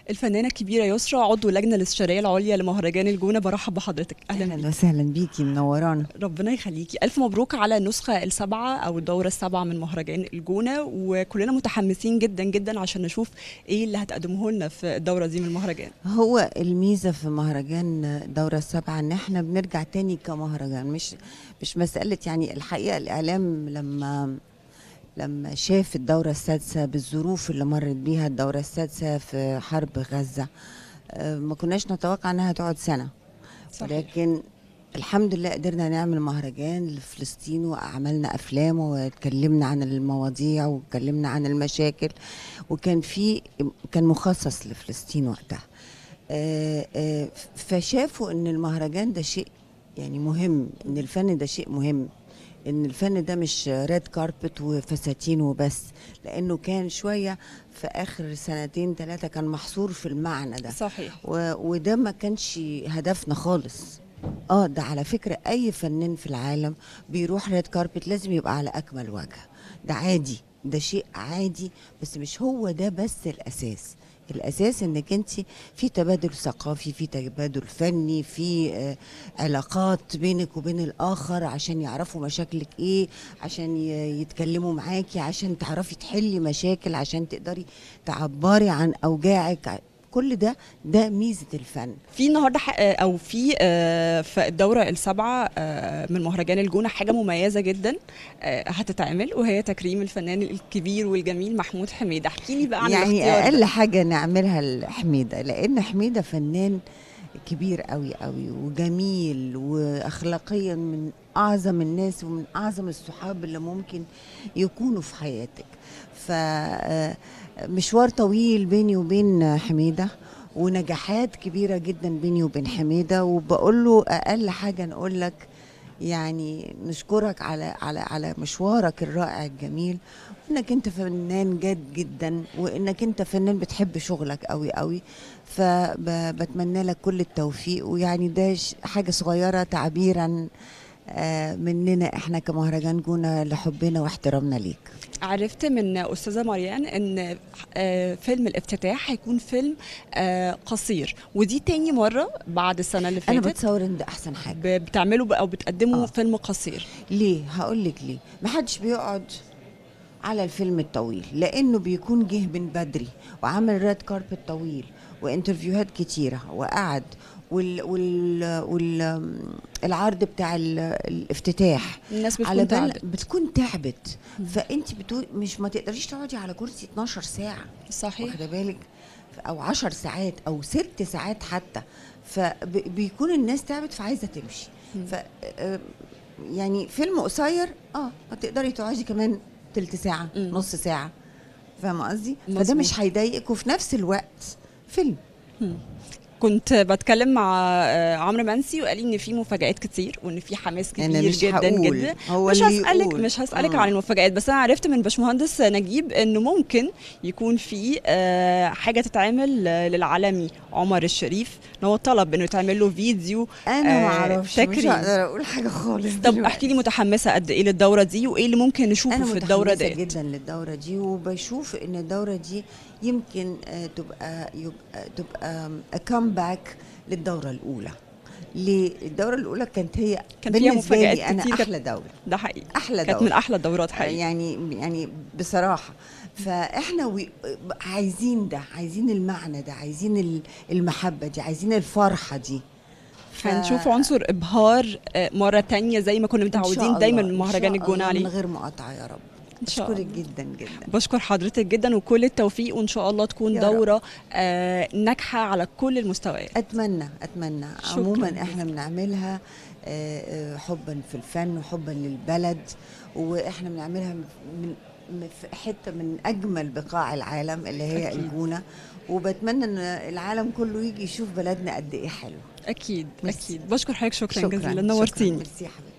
الفنانة الكبيرة يسرا، عضو اللجنة الاستشارية العليا لمهرجان الجونة، برحب بحضرتك. أهلا اهلا بيكي. وسهلا بيكي، منورانا. ربنا يخليكي، ألف مبروك على النسخة السابعة أو الدورة السابعة من مهرجان الجونة، وكلنا متحمسين جدا جدا عشان نشوف إيه اللي هتقدمه لنا في الدورة دي من المهرجان. هو الميزه في مهرجان الدوره السابعه ان احنا بنرجع تاني كمهرجان، مش مساله. يعني الحقيقه الاعلام لما شاف الدوره السادسه بالظروف اللي مرت بيها الدوره السادسه في حرب غزه، ما كناش نتوقع انها تقعد سنه. صحيح. لكن الحمد لله قدرنا نعمل مهرجان لفلسطين، وعملنا افلام واتكلمنا عن المواضيع واتكلمنا عن المشاكل، كان مخصص لفلسطين وقتها. فشافوا ان المهرجان ده شيء يعني مهم، ان الفن ده شيء مهم، ان الفن ده مش ريد كاربت وفساتين وبس، لانه كان شويه في اخر سنتين ثلاثه كان محصور في المعنى ده. صحيح. وده ما كانش هدفنا خالص. ده على فكره اي فنان في العالم بيروح ريد كاربت لازم يبقى على اكمل وجه، ده عادي، ده شيء عادي، بس مش هو ده بس الاساس. الاساس انك انت في تبادل ثقافي، في تبادل فني، في علاقات بينك وبين الاخر عشان يعرفوا مشاكلك ايه، عشان يتكلموا معاكي، عشان تعرفي تحلي مشاكل، عشان تقدري تعبري عن اوجاعك. كل ده ميزة الفن. في النهارده او في الدوره السابعه من مهرجان الجونه حاجه مميزه جدا هتتعمل، وهي تكريم الفنان الكبير والجميل محمود حميده. احكي لي بقى عن يعني الاختيار اقل ده. حاجة نعملها لحميدة، لان حميدة فنان كبير قوي قوي وجميل، واخلاقيا من اعظم الناس ومن اعظم الصحاب اللي ممكن يكونوا في حياتك. فمشوار طويل بيني وبين حميدة، ونجاحات كبيرة جدا بيني وبين حميدة، وبقول له اقل حاجة نقول لك يعني نشكرك على مشوارك الرائع الجميل، وانك انت فنان جاد جدا، وانك انت فنان بتحب شغلك قوي قوي. فبتمنى لك كل التوفيق، ويعني ده حاجة صغيرة تعبيرا مننا احنا كمهرجان جونة لحبنا واحترامنا ليك. عرفت من أستاذة مريان إن فيلم الافتتاح هيكون فيلم قصير، ودي تاني مرة بعد السنة اللي انا فاتت بتصور ان ده احسن حاجة بتعملوا أو بتقدموا فيلم قصير. ليه؟ هقول لك ليه. محدش بيقعد على الفيلم الطويل، لانه بيكون جه من بدري وعمل ريد كاربت طويل وانترفيوهات كتيره وقعد العرض بتاع الافتتاح الناس على بتكون بال تعبت. بتكون تعبت. فانت بتقول مش ما تقدريش تقعدي على كرسي 12 ساعه، صحيح. واخده بالك، او 10 ساعات او 6 ساعات حتى، فبيكون الناس تعبت فعايزه تمشي. ف يعني فيلم قصير هتقدري تقعدي كمان تلت ساعة، نص ساعة، فاهمة قصدي؟ فده مش هيضايقك، وفي نفس الوقت فيلم. كنت بتكلم مع عمرو منسي وقال لي ان في مفاجآت كتير وان في حماس كبير أنا مش جدا هقول، جدا. هو مش اللي هسألك يقول. مش هسألك عن المفاجآت، بس انا عرفت من باشمهندس نجيب انه ممكن يكون في حاجة تتعمل للعالمي عمر الشريف، ان هو طلب انه يتعمل له فيديو انا ما اعرفش، مش تكريم. هقدر اقول حاجة خالص. طب احكي لي، متحمسة قد ايه للدورة دي وايه اللي ممكن نشوفه في الدورة ديت؟ أنا متحمسة جدا للدورة دي، وبشوف إن الدورة دي يمكن تبقى كامباك للدورة الأولى. الدورة الأولى كان فيها بالنسبة مفاجآت لي أنا كتير. أحلى دورة. ده حقيقي. أحلى كانت دورة، من احلى الدورات حقيقي. يعني بصراحة. فإحنا عايزين ده، عايزين المعنى ده، عايزين المحبة دي، عايزين الفرحة دي. هنشوف عنصر ابهار مرة تانية زي ما كنا إن شاء متعودين دايما الله، من إن مهرجان شاء الجونة الله، من عليه. غير مقاطعة يا رب. ان شاء أشكرك الله. جدا جدا. بشكر حضرتك جدا وكل التوفيق، وان شاء الله تكون دورة ناجحة على كل المستويات. أتمنى. عموما احنا بنعملها حبا في الفن وحبا للبلد، واحنا بنعملها في حتة من أجمل بقاع العالم اللي هي أكيد. الجونة، وبتمنى ان العالم كله يجي يشوف بلدنا قد ايه حلو. اكيد ميرسي. اكيد. بشكر حضرتك، شكرا شكرا جزيلا، نورتيني. ميرسي يا حبيبتي.